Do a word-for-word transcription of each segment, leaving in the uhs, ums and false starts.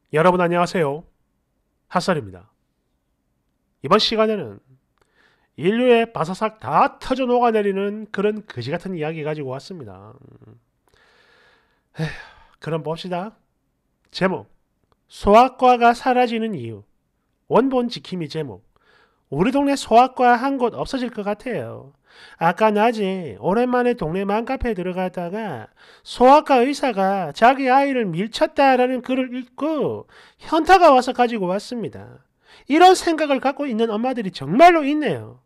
여러분 안녕하세요. 핫설입니다. 이번 시간에는 인류의 바사삭 다 터져 녹아내리는 그런 그지같은 이야기 가지고 왔습니다. 에휴, 그럼 봅시다. 제목, 소아과가 사라지는 이유. 원본 지킴이 제목. 우리 동네 소아과 한 곳 없어질 것 같아요. 아까 낮에 오랜만에 동네 맘카페에 들어갔다가 소아과 의사가 자기 아이를 밀쳤다라는 글을 읽고 현타가 와서 가지고 왔습니다. 이런 생각을 갖고 있는 엄마들이 정말로 있네요.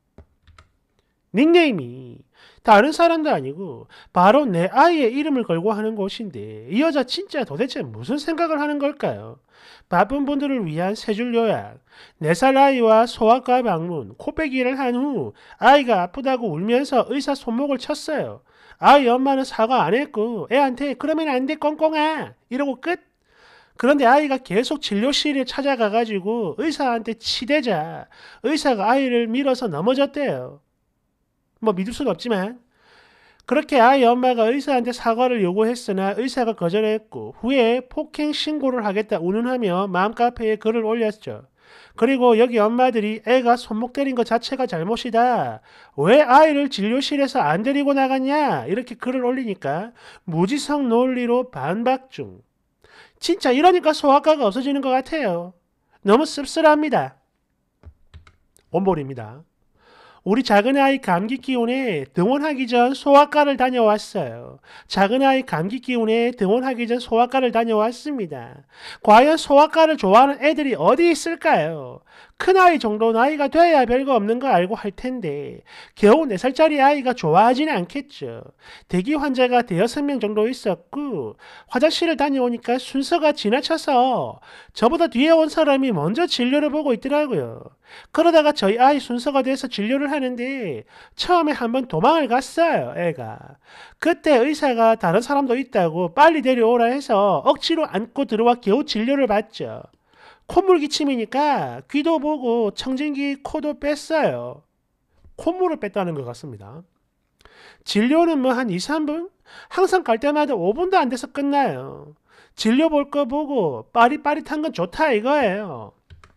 닉네임이 다른 사람도 아니고 바로 내 아이의 이름을 걸고 하는 곳인데 이 여자 진짜 도대체 무슨 생각을 하는 걸까요? 바쁜 분들을 위한 세 줄 요약. 네 살 아이와 소아과 방문, 코빼기를 한 후 아이가 아프다고 울면서 의사 손목을 쳤어요. 아이 엄마는 사과 안 했고 애한테 그러면 안 돼 꽁꽁아 이러고 끝. 그런데 아이가 계속 진료실에 찾아가가지고 의사한테 치대자 의사가 아이를 밀어서 넘어졌대요. 뭐 믿을 수는 없지만 그렇게 아이 엄마가 의사한테 사과를 요구했으나 의사가 거절했고 후에 폭행 신고를 하겠다 운운하며 맘카페에 글을 올렸죠. 그리고 여기 엄마들이 애가 손목 때린 것 자체가 잘못이다. 왜 아이를 진료실에서 안 데리고 나갔냐? 이렇게 글을 올리니까 무지성 논리로 반박 중. 진짜 이러니까 소아과가 없어지는 것 같아요. 너무 씁쓸합니다. 원본입니다. 우리 작은아이 감기 기운에 등원하기 전 소아과를 다녀왔어요. 작은아이 감기 기운에 등원하기 전 소아과를 다녀왔습니다. 과연 소아과를 좋아하는 애들이 어디 있을까요? 큰아이 정도 나이가 돼야 별거 없는 거 알고 할 텐데 겨우 네 살짜리 아이가 좋아하지는 않겠죠. 대기 환자가 대여섯 명 정도 있었고 화장실을 다녀오니까 순서가 지나쳐서 저보다 뒤에 온 사람이 먼저 진료를 보고 있더라고요. 그러다가 저희 아이 순서가 돼서 진료를 하는데 처음에 한번 도망을 갔어요, 애가. 그때 의사가 다른 사람도 있다고 빨리 데려오라 해서 억지로 안고 들어와 겨우 진료를 받죠. 콧물 기침이니까 귀도 보고 청진기 코도 뺐어요. 콧물을 뺐다는 것 같습니다. 진료는 뭐 한 이, 삼 분? 항상 갈 때마다 오 분도 안 돼서 끝나요. 진료 볼 거 보고 빠릿빠릿한 건 좋다 이거예요.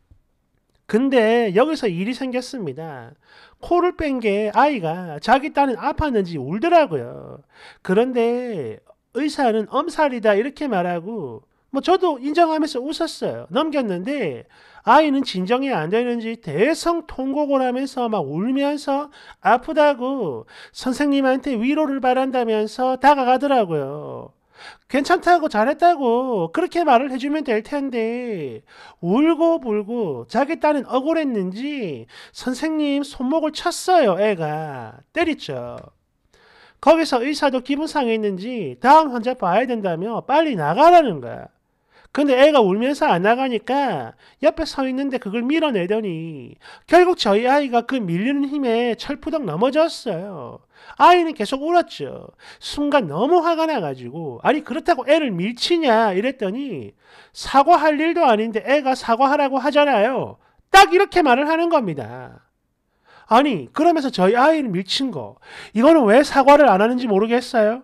근데 여기서 일이 생겼습니다. 코를 뺀 게 아이가 자기 딴은 아팠는지 울더라고요. 그런데 의사는 엄살이다 이렇게 말하고 뭐 저도 인정하면서 웃었어요. 넘겼는데 아이는 진정이 안 되는지 대성통곡을 하면서 막 울면서 아프다고 선생님한테 위로를 바란다면서 다가가더라고요. 괜찮다고 잘했다고 그렇게 말을 해주면 될 텐데 울고 불고 자기 딸은 억울했는지 선생님 손목을 쳤어요. 애가 때렸죠. 거기서 의사도 기분 상했는지 다음 환자 봐야 된다며 빨리 나가라는 거야. 근데 애가 울면서 안 나가니까 옆에 서 있는데 그걸 밀어내더니 결국 저희 아이가 그 밀리는 힘에 철푸덕 넘어졌어요. 아이는 계속 울었죠. 순간 너무 화가 나가지고 아니 그렇다고 애를 밀치냐 이랬더니 사과할 일도 아닌데 애가 사과하라고 하잖아요. 딱 이렇게 말을 하는 겁니다. 아니 그러면서 저희 아이를 밀친 거 이거는 왜 사과를 안 하는지 모르겠어요.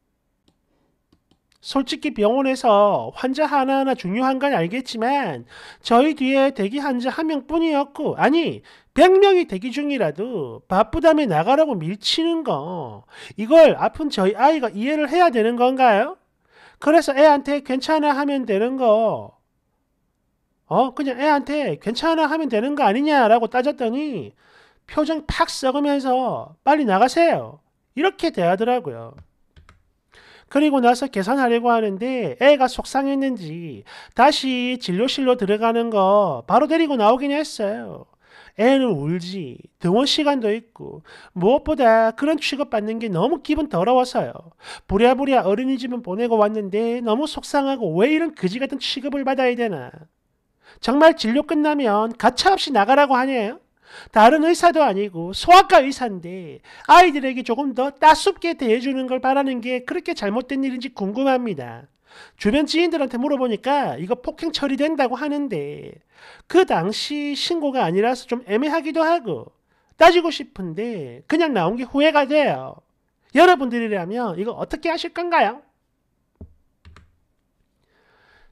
솔직히 병원에서 환자 하나하나 중요한 건 알겠지만 저희 뒤에 대기 환자 한 명뿐이었고 아니 백 명이 대기 중이라도 바쁘다며 나가라고 밀치는 거 이걸 아픈 저희 아이가 이해를 해야 되는 건가요? 그래서 애한테 괜찮아 하면 되는 거 어 그냥 애한테 괜찮아 하면 되는 거 아니냐라고 따졌더니 표정 팍 썩으면서 빨리 나가세요 이렇게 대하더라고요. 그리고 나서 계산하려고 하는데 애가 속상했는지 다시 진료실로 들어가는 거 바로 데리고 나오긴 했어요. 애는 울지 등원 시간도 있고 무엇보다 그런 취급받는 게 너무 기분 더러워서요. 부랴부랴 어린이집은 보내고 왔는데 너무 속상하고 왜 이런 그지같은 취급을 받아야 되나. 정말 진료 끝나면 가차없이 나가라고 하네요. 다른 의사도 아니고 소아과 의사인데 아이들에게 조금 더 따숩게 대해주는 걸 바라는 게 그렇게 잘못된 일인지 궁금합니다. 주변 지인들한테 물어보니까 이거 폭행 처리된다고 하는데 그 당시 신고가 아니라서 좀 애매하기도 하고 따지고 싶은데 그냥 나온 게 후회가 돼요. 여러분들이라면 이거 어떻게 하실 건가요?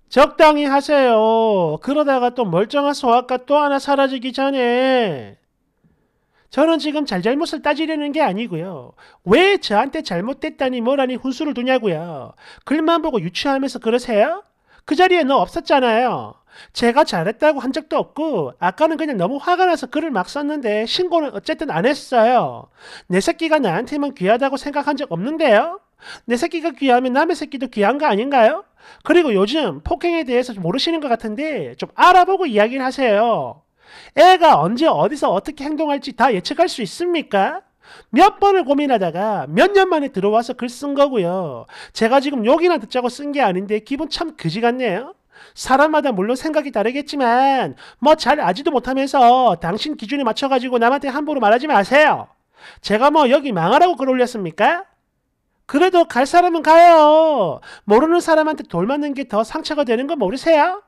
적당히 하세요. 그러다가 또 멀쩡한 소아과 또 하나 사라지기 전에. 저는 지금 잘잘못을 따지려는 게 아니고요. 왜 저한테 잘못됐다니 뭐라니 훈수를 두냐고요. 글만 보고 유추하면서 그러세요? 그 자리에 너 없었잖아요. 제가 잘했다고 한 적도 없고 아까는 그냥 너무 화가 나서 글을 막 썼는데 신고는 어쨌든 안 했어요. 내 새끼가 나한테만 귀하다고 생각한 적 없는데요. 내 새끼가 귀하면 남의 새끼도 귀한 거 아닌가요? 그리고 요즘 폭행에 대해서 좀 모르시는 것 같은데 좀 알아보고 이야기를 하세요. 애가 언제 어디서 어떻게 행동할지 다 예측할 수 있습니까? 몇 번을 고민하다가 몇 년 만에 들어와서 글 쓴 거고요. 제가 지금 욕이나 듣자고 쓴 게 아닌데 기분 참 그지 같네요. 사람마다 물론 생각이 다르겠지만 뭐 잘 아지도 못하면서 당신 기준에 맞춰가지고 남한테 함부로 말하지 마세요. 제가 뭐 여기 망하라고 글 올렸습니까? 그래도 갈 사람은 가요. 모르는 사람한테 돌 맞는 게 더 상처가 되는 거 모르세요?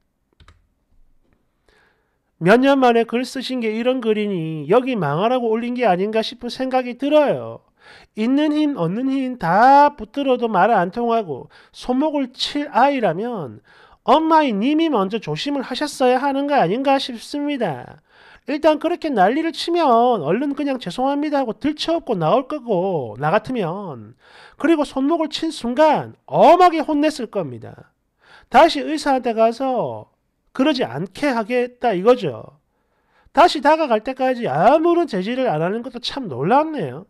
몇 년 만에 글 쓰신 게 이런 글이니 여기 망하라고 올린 게 아닌가 싶은 생각이 들어요. 있는 힘 얻는 힘 다 붙들어도 말 안 통하고 손목을 칠 아이라면 엄마인 님이 먼저 조심을 하셨어야 하는 거 아닌가 싶습니다. 일단 그렇게 난리를 치면 얼른 그냥 죄송합니다 하고 들쳐업고 나올 거고 나 같으면 그리고 손목을 친 순간 엄하게 혼냈을 겁니다. 다시 의사한테 가서 그러지 않게 하겠다 이거죠. 다시 다가갈 때까지 아무런 제지를 안 하는 것도 참 놀랍네요.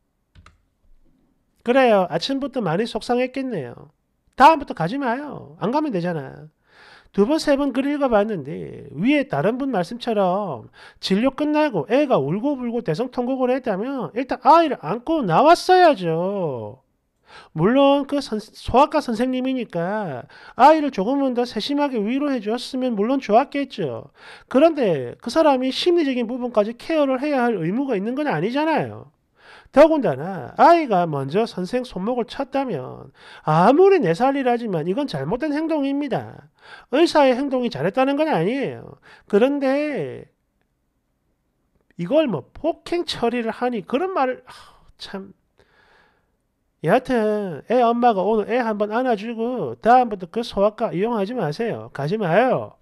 그래요. 아침부터 많이 속상했겠네요. 다음부터 가지 마요. 안 가면 되잖아. 두 번, 세 번 글 읽어봤는데 위에 다른 분 말씀처럼 진료 끝나고 애가 울고불고 대성통곡을 했다면 일단 아이를 안고 나왔어야죠. 물론 그 선, 소아과 선생님이니까 아이를 조금은 더 세심하게 위로해 주었으면 물론 좋았겠죠. 그런데 그 사람이 심리적인 부분까지 케어를 해야 할 의무가 있는 건 아니잖아요. 더군다나 아이가 먼저 선생 손목을 쳤다면 아무리 내 살이라지만 이건 잘못된 행동입니다. 의사의 행동이 잘했다는 건 아니에요. 그런데 이걸 뭐 폭행 처리를 하니 그런 말을 참 여하튼 애 엄마가 오늘 애 한번 안아주고 다음부터 그 소아과 이용하지 마세요. 가지 마요.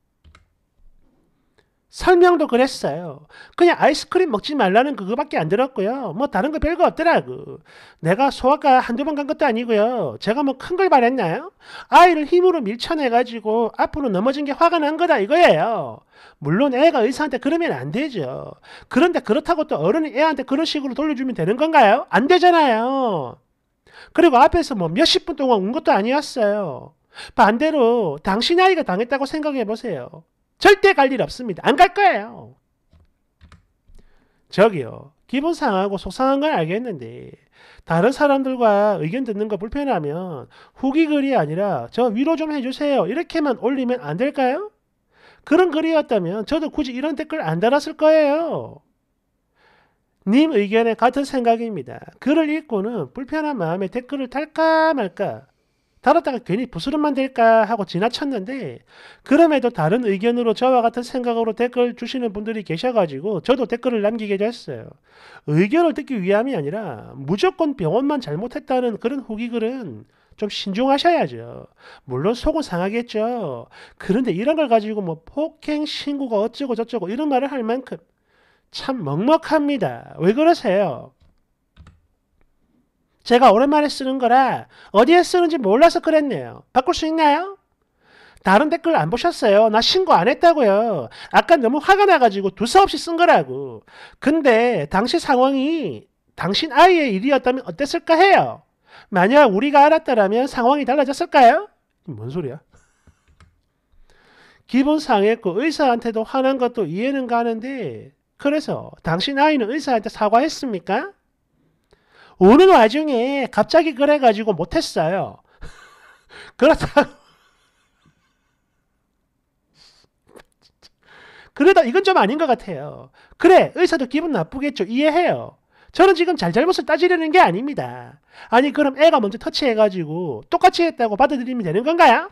설명도 그랬어요. 그냥 아이스크림 먹지 말라는 그거밖에 안 들었고요. 뭐 다른 거 별거 없더라고. 내가 소아과 한두 번 간 것도 아니고요. 제가 뭐 큰 걸 말했나요? 아이를 힘으로 밀쳐내가지고 앞으로 넘어진 게 화가 난 거다 이거예요. 물론 애가 의사한테 그러면 안 되죠. 그런데 그렇다고 또 어른이 애한테 그런 식으로 돌려주면 되는 건가요? 안 되잖아요. 그리고 앞에서 뭐 몇십 분 동안 운 것도 아니었어요. 반대로 당신 아이가 당했다고 생각해 보세요. 절대 갈 일 없습니다. 안 갈 거예요. 저기요. 기분 상하고 속상한 건 알겠는데 다른 사람들과 의견 듣는 거 불편하면 후기 글이 아니라 저 위로 좀 해주세요. 이렇게만 올리면 안 될까요? 그런 글이었다면 저도 굳이 이런 댓글 안 달았을 거예요. 님 의견에 같은 생각입니다. 글을 읽고는 불편한 마음에 댓글을 달까 말까 달았다가 괜히 부스럼만 될까 하고 지나쳤는데 그럼에도 다른 의견으로 저와 같은 생각으로 댓글 주시는 분들이 계셔가지고 저도 댓글을 남기게 됐어요. 의견을 듣기 위함이 아니라 무조건 병원만 잘못했다는 그런 후기글은 좀 신중하셔야죠. 물론 속은 상하겠죠. 그런데 이런 걸 가지고 뭐 폭행 신고가 어쩌고 저쩌고 이런 말을 할 만큼 참 먹먹합니다. 왜 그러세요? 제가 오랜만에 쓰는 거라 어디에 쓰는지 몰라서 그랬네요. 바꿀 수 있나요? 다른 댓글 안 보셨어요? 나 신고 안 했다고요. 아까 너무 화가 나가지고 두서없이 쓴 거라고. 근데 당시 상황이 당신 아이의 일이었다면 어땠을까 해요. 만약 우리가 알았다면 상황이 달라졌을까요? 뭔 소리야? 기분 상했고 의사한테도 화난 것도 이해는 가는데 그래서 당신 아이는 의사한테 사과했습니까? 오는 와중에 갑자기 그래가지고 못했어요. 그렇다고 그래도 이건 좀 아닌 것 같아요. 그래 의사도 기분 나쁘겠죠. 이해해요. 저는 지금 잘잘못을 따지려는 게 아닙니다. 아니 그럼 애가 먼저 터치해가지고 똑같이 했다고 받아들이면 되는 건가요?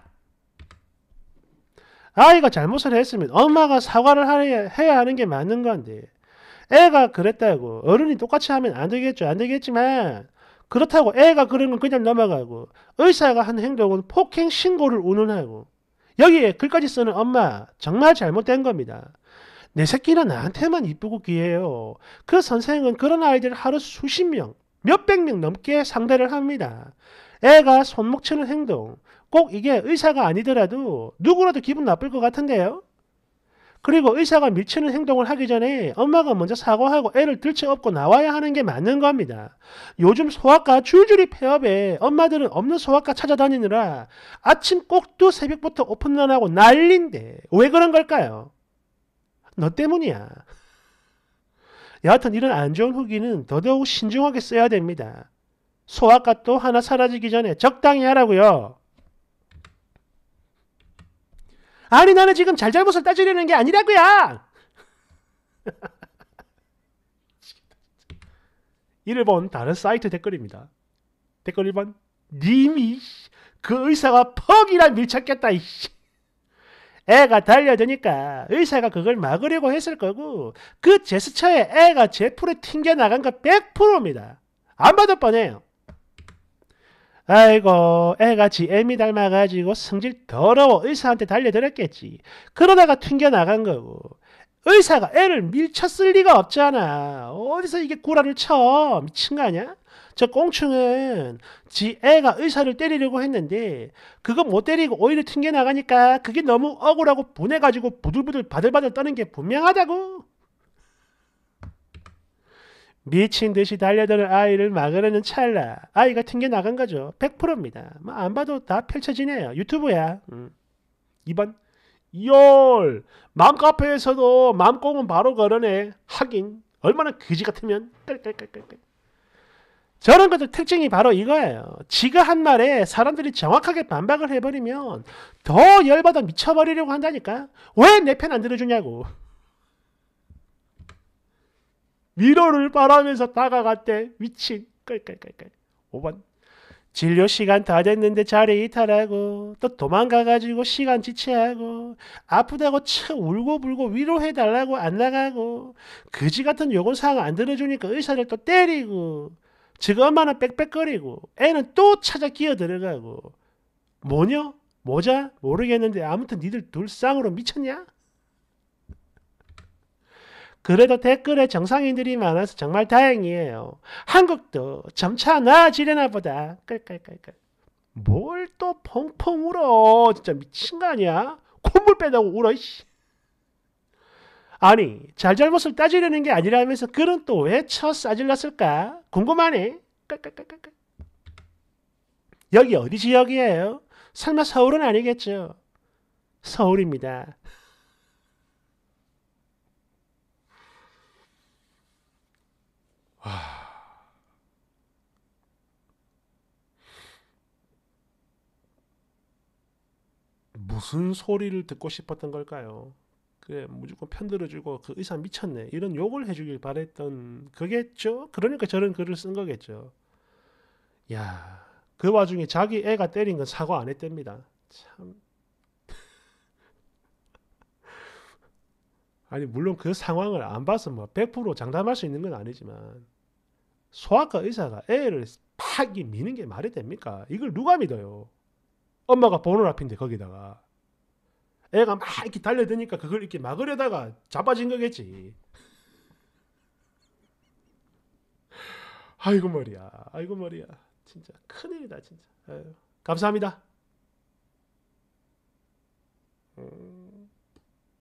아이가 잘못을 했으면 엄마가 사과를 해야 하는 게 맞는 건데 애가 그랬다고 어른이 똑같이 하면 안 되겠죠. 안 되겠지만 그렇다고 애가 그런 건 그냥 넘어가고 의사가 한 행동은 폭행 신고를 운운하고 여기에 글까지 쓰는 엄마 정말 잘못된 겁니다. 내 새끼는 나한테만 이쁘고 귀해요. 그 선생은 그런 아이들 하루 수십 명, 몇백 명 넘게 상대를 합니다. 애가 손목 치는 행동, 꼭 이게 의사가 아니더라도 누구라도 기분 나쁠 것 같은데요. 그리고 의사가 밀치는 행동을 하기 전에 엄마가 먼저 사과하고 애를 들쳐업고 나와야 하는 게 맞는 겁니다. 요즘 소아과 줄줄이 폐업에 엄마들은 없는 소아과 찾아다니느라 아침 꼭두 새벽부터 오픈런하고 난린데 왜 그런 걸까요? 너 때문이야. 여하튼 이런 안 좋은 후기는 더더욱 신중하게 써야 됩니다. 소아과 또 하나 사라지기 전에 적당히 하라고요. 아니 나는 지금 잘잘못을 따지려는 게 아니라고요. 이를 본 다른 사이트 댓글입니다. 댓글 일 번 님이 그 의사가 퍽이나 밀착했다. 애가 달려드니까 의사가 그걸 막으려고 했을 거고 그 제스처에 애가 제풀에 튕겨나간 거 백 퍼센트입니다. 안 받을 뻔해요. 아이고 애가 지 애미 닮아가지고 성질 더러워 의사한테 달려들었겠지. 그러다가 튕겨나간 거고 의사가 애를 밀쳤을 리가 없잖아. 어디서 이게 구라를 쳐. 미친 거 아니야? 저 꽁충은 지 애가 의사를 때리려고 했는데 그거 못 때리고 오히려 튕겨나가니까 그게 너무 억울하고 분해가지고 부들부들 바들바들 떠는 게 분명하다고. 미친 듯이 달려드는 아이를 막으려는 찰나 아이가 튕겨나간 거죠. 백 퍼센트입니다. 뭐 안 봐도 다 펼쳐지네요. 유튜브야. 음. 이 번 열 맘카페에서도 맘꽁은 바로 걸어내. 하긴 얼마나 그지 같으면 깔깔깔깔. 저런 것들 특징이 바로 이거예요. 지가 한 말에 사람들이 정확하게 반박을 해버리면 더 열받아 미쳐버리려고 한다니까. 왜 내 편 안 들어주냐고. 위로를 바라면서 다가갔대. 미친. 깔깔깔깔. 오 번 진료 시간 다 됐는데 자리 이탈하고 또 도망가가지고 시간 지체하고 아프다고 쳐 울고불고 위로해달라고 안 나가고 그지같은 요구사항 안 들어주니까 의사를 또 때리고 지금 엄마는 빽빽거리고 애는 또 찾아 기어 들어가고 뭐냐? 뭐자? 모르겠는데 아무튼 니들 둘 쌍으로 미쳤냐? 그래도 댓글에 정상인들이 많아서 정말 다행이에요. 한국도 점차 나아지려나 보다. 깔깔깔깔. 뭘 또 펑펑 울어. 진짜 미친 거 아니야? 콧물 빼다고 울어. 씨. 아니 잘잘못을 따지려는 게 아니라면서 글은 또 왜 쳐 싸질렀을까? 궁금하네. 깔깔깔깔. 여기 어디 지역이에요? 설마 서울은 아니겠죠? 서울입니다. 무슨 소리를 듣고 싶었던 걸까요? 그래 무조건 편들어주고 그 의사 미쳤네 이런 욕을 해주길 바랬던 그겠죠? 그러니까 저런 글을 쓴 거겠죠. 야, 그 와중에 자기 애가 때린 건 사과 안 했답니다. 참. 아니 물론 그 상황을 안 봐서 뭐 백 퍼센트 장담할 수 있는 건 아니지만 소아과 의사가 애를 팍 미는 게 말이 됩니까? 이걸 누가 믿어요? 엄마가 보는 앞인데 거기다가 애가 막 이렇게 달려드니까 그걸 이렇게 막으려다가 자빠진 거겠지. 아이고 머리야, 아이고 머리야, 진짜 큰일이다 진짜. 아유, 감사합니다.